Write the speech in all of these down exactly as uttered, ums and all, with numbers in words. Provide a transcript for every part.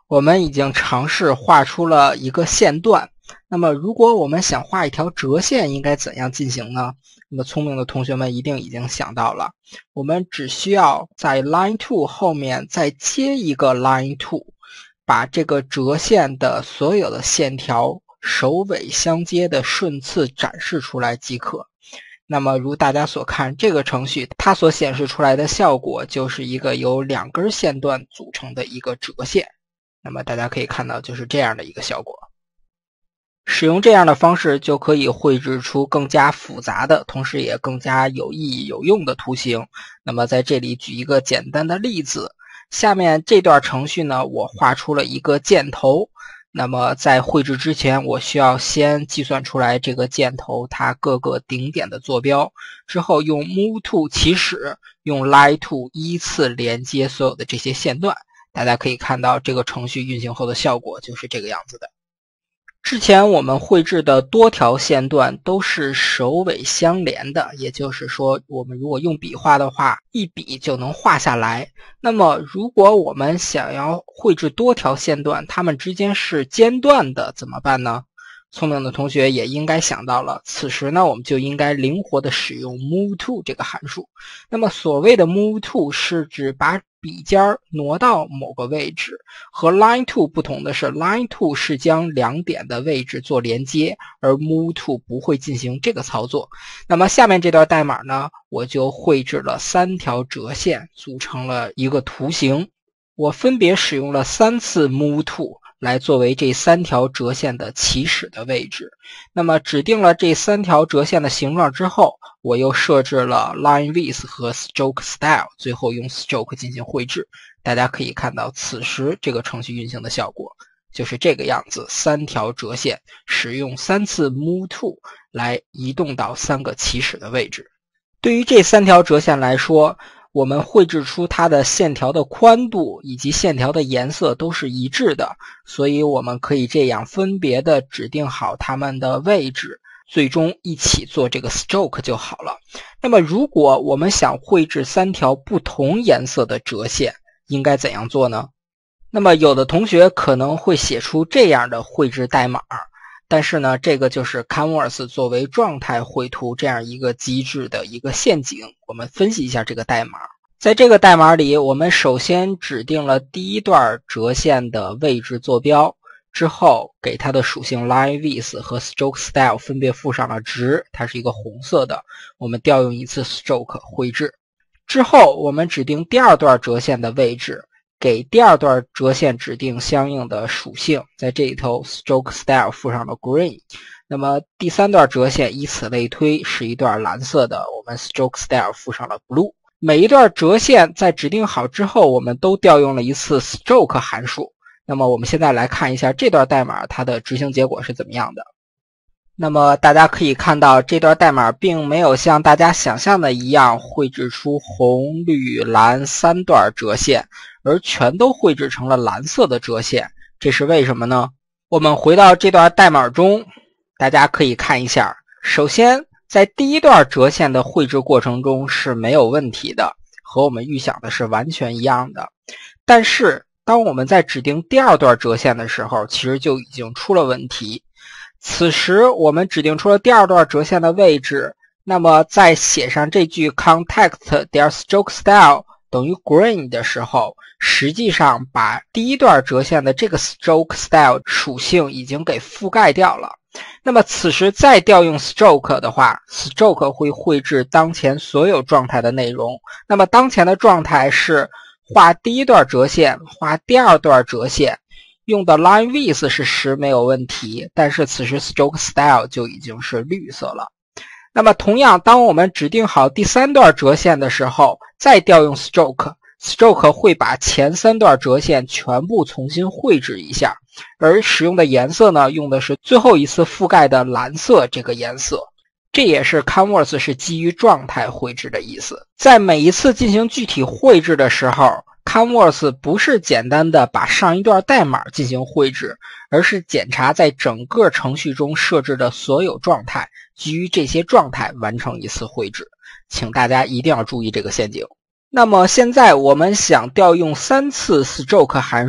我们已经尝试画出了一个线段，那么如果我们想画一条折线，应该怎样进行呢？那么聪明的同学们一定已经想到了，我们只需要在 line two 后面再接一个 line two， 把这个折线的所有的线条首尾相接的顺次展示出来即可。那么如大家所看，这个程序它所显示出来的效果就是一个由两根线段组成的一个折线。那么大家可以看到就是这样的一个效果。使用这样的方式就可以绘制出更加复杂的，同时也更加有意义有用的图形。那么在这里举一个简单的例子，下面这段程序呢，我画出了一个箭头。那么在绘制之前，我需要先计算出来这个箭头它各个顶点的坐标，之后用 move to 起始，用 line to 依次连接所有的这些线段。大家可以看到这个程序运行后的效果就是这个样子的。之前我们绘制的多条线段都是首尾相连的，也就是说我们如果用笔画的话，一笔就能画下来。那么如果我们想要绘制多条线段，它们之间是间断的，怎么办呢？聪明的同学也应该想到了，此时呢我们就应该灵活的使用 move to 这个函数。那么所谓的 move to 是指把笔尖挪到某个位置，和 line to 不同的是 line to 是将两点的位置做连接，而 move to 不会进行这个操作。那么下面这段代码呢，我就绘制了三条折线组成了一个图形，我分别使用了三次 move to来作为这三条折线的起始的位置。那么指定了这三条折线的形状之后，我又设置了 line width 和 stroke style， 最后用 stroke 进行绘制。大家可以看到此时这个程序运行的效果就是这个样子，三条折线使用三次 move to 来移动到三个起始的位置。对于这三条折线来说，我们绘制出它的线条的宽度以及线条的颜色都是一致的，所以我们可以这样分别的指定好它们的位置，最终一起做这个 stroke 就好了。那么如果我们想绘制三条不同颜色的折线，应该怎样做呢？那么有的同学可能会写出这样的绘制代码，但是呢，这个就是 Canvas 作为状态绘图这样一个机制的一个陷阱。我们分析一下这个代码。在这个代码里，我们首先指定了第一段折线的位置坐标，之后给它的属性 line width 和 stroke style 分别附上了值，它是一个红色的，我们调用一次 stroke 绘制。之后我们指定第二段折线的位置，给第二段折线指定相应的属性，在这里头 stroke style 附上了 green。 那么第三段折线以此类推，是一段蓝色的，我们 stroke style 附上了 blue。 每一段折线在指定好之后，我们都调用了一次 stroke 函数。那么我们现在来看一下这段代码它的执行结果是怎么样的。那么大家可以看到，这段代码并没有像大家想象的一样绘制出红绿蓝三段折线，而全都绘制成了蓝色的折线，这是为什么呢？我们回到这段代码中，大家可以看一下，首先在第一段折线的绘制过程中是没有问题的，和我们预想的是完全一样的。但是当我们在指定第二段折线的时候，其实就已经出了问题。此时我们指定出了第二段折线的位置，那么在写上这句 context 点 stroke style 等于 green 的时候，实际上把第一段折线的这个 stroke style 属性已经给覆盖掉了。那么此时再调用 stroke 的话， stroke 会绘制当前所有状态的内容。那么当前的状态是画第一段折线，画第二段折线，用的 line width 是十没有问题，但是此时 stroke style 就已经是绿色了。那么同样，当我们指定好第三段折线的时候，再调用 stroke， stroke 会把前三段折线全部重新绘制一下，而使用的颜色呢，用的是最后一次覆盖的蓝色这个颜色。这也是 Canvas 是基于状态绘制的意思。在每一次进行具体绘制的时候， Canvas 不是简单的把上一段代码进行绘制，而是检查在整个程序中设置的所有状态，基于这些状态完成一次绘制。请大家一定要注意这个陷阱。那么现在我们想调用三次 stroke 函数，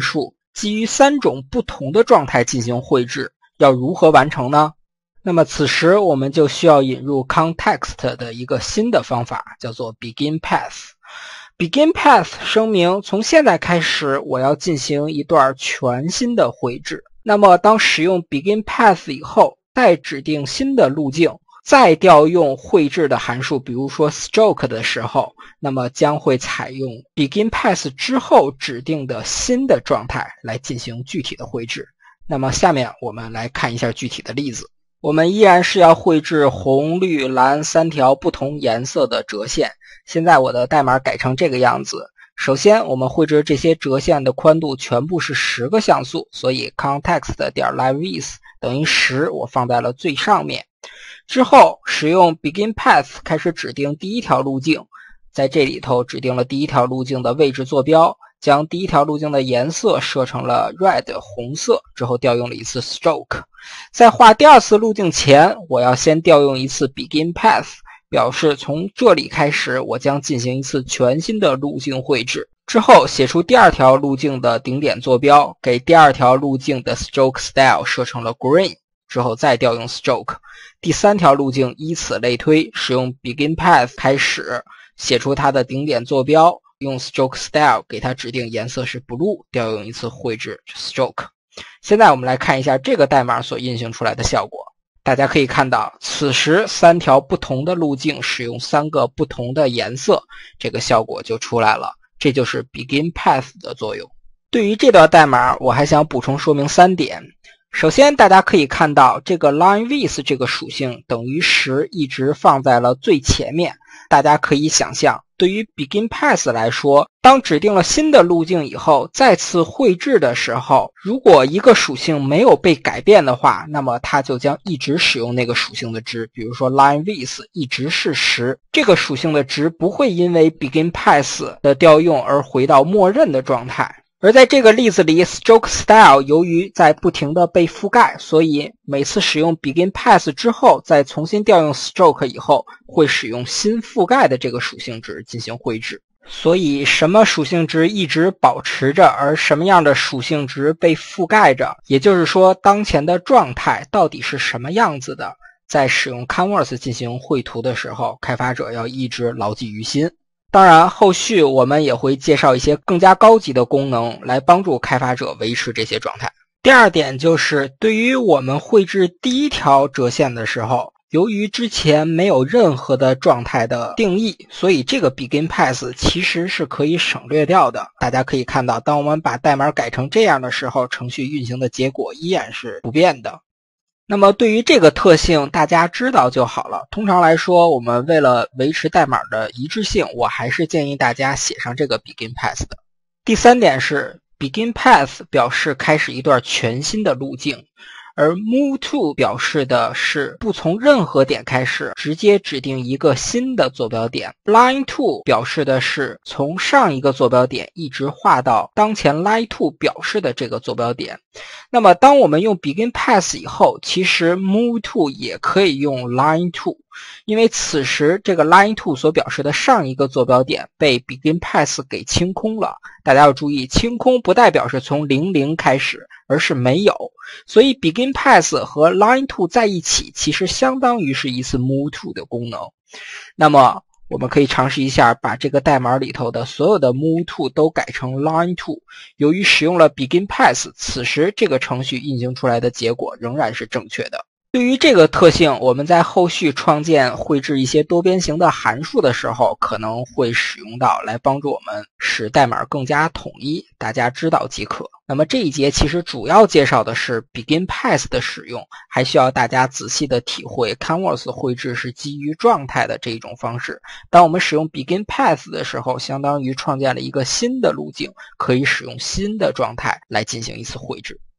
基于三种不同的状态进行绘制，要如何完成呢？那么此时我们就需要引入 context 的一个新的方法，叫做 begin path。begin path 声明从现在开始我要进行一段全新的绘制。那么当使用 begin path 以后，再指定新的路径，再调用绘制的函数，比如说 stroke 的时候，那么将会采用 begin path 之后指定的新的状态来进行具体的绘制。那么下面我们来看一下具体的例子。我们依然是要绘制红、绿、蓝三条不同颜色的折线。现在我的代码改成这个样子。首先我们绘制这些折线的宽度全部是十个像素，所以 context.liveWidth 等于十，我放在了最上面。之后使用 begin path 开始指定第一条路径，在这里头指定了第一条路径的位置坐标，将第一条路径的颜色设成了 red 红色，之后调用了一次 stroke。在画第二次路径前，我要先调用一次 begin path， 表示从这里开始我将进行一次全新的路径绘制。之后写出第二条路径的顶点坐标，给第二条路径的 stroke style 设成了 green， 之后再调用 stroke。第三条路径依此类推，使用 begin path 开始写出它的顶点坐标，用 stroke style 给它指定颜色是 blue， 调用一次绘制 stroke。现在我们来看一下这个代码所运行出来的效果。大家可以看到，此时三条不同的路径使用三个不同的颜色，这个效果就出来了。这就是 begin path 的作用。对于这段代码，我还想补充说明三点。首先大家可以看到，这个 linewidth 这个属性等于十一直放在了最前面。大家可以想象，对于 begin path 来说，当指定了新的路径以后，再次绘制的时候，如果一个属性没有被改变的话，那么它就将一直使用那个属性的值。比如说 linewidth 一直是十，这个属性的值不会因为 begin path 的调用而回到默认的状态。而在这个例子里 stroke style 由于在不停的被覆盖，所以每次使用 begin path 之后，再重新调用 stroke 以后，会使用新覆盖的这个属性值进行绘制。所以什么属性值一直保持着，而什么样的属性值被覆盖着，也就是说当前的状态到底是什么样子的，在使用 Canvas 进行绘图的时候，开发者要一直牢记于心。当然后续我们也会介绍一些更加高级的功能来帮助开发者维持这些状态。第二点就是对于我们绘制第一条折线的时候，由于之前没有任何的状态的定义，所以这个 begin path 其实是可以省略掉的。大家可以看到，当我们把代码改成这样的时候，程序运行的结果依然是不变的。那么对于这个特性大家知道就好了。通常来说，我们为了维持代码的一致性，我还是建议大家写上这个 begin path 的。第三点是 begin path 表示开始一段全新的路径，而 move to 表示的是不从任何点开始，直接指定一个新的坐标点。line to 表示的是从上一个坐标点一直画到当前 line to 表示的这个坐标点。那么当我们用 begin path 以后，其实 move to 也可以用 line to， 因为此时这个 line to 所表示的上一个坐标点被 begin path 给清空了。大家要注意，清空不代表是从零零开始，而是没有。所以 begin path 和 line to 在一起，其实相当于是一次 move to 的功能。那么我们可以尝试一下把这个代码里头的所有的 move to 都改成 line to。由于使用了 begin path， 此时这个程序运行出来的结果仍然是正确的。对于这个特性，我们在后续创建绘制一些多边形的函数的时候，可能会使用到，来帮助我们使代码更加统一，大家知道即可。那么这一节其实主要介绍的是 begin path 的使用，还需要大家仔细的体会 Canvas 绘制是基于状态的这一种方式。当我们使用 begin path 的时候，相当于创建了一个新的路径，可以使用新的状态来进行一次绘制。